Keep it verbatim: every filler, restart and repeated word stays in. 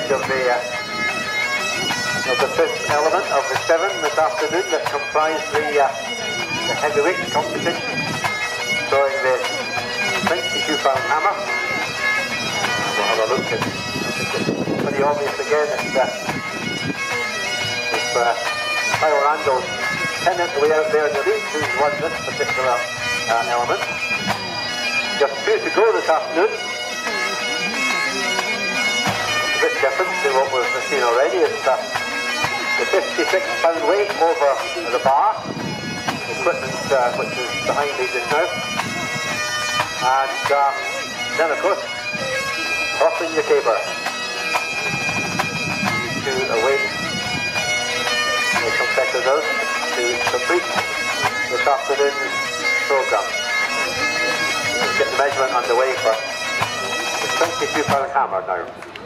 end of the, uh, of the fifth element of the seven this afternoon that comprise the, uh, the heavyweight competition, throwing the twenty-two pound hammer. We'll have a look at, I think it's pretty obvious again if, uh, if uh, Kyle Randall's tenant way out there in the lead who's won this particular uh, element. Just two to go this afternoon. A bit different to what we've seen already. It's uh, the fifty-six pound weight over the bar. Equipment uh, which is behind me just now. And uh, then of course, tossing the caber to await the competitors to complete this afternoon's programme. Let's get the measurement underway for the twenty-two pound hammer now.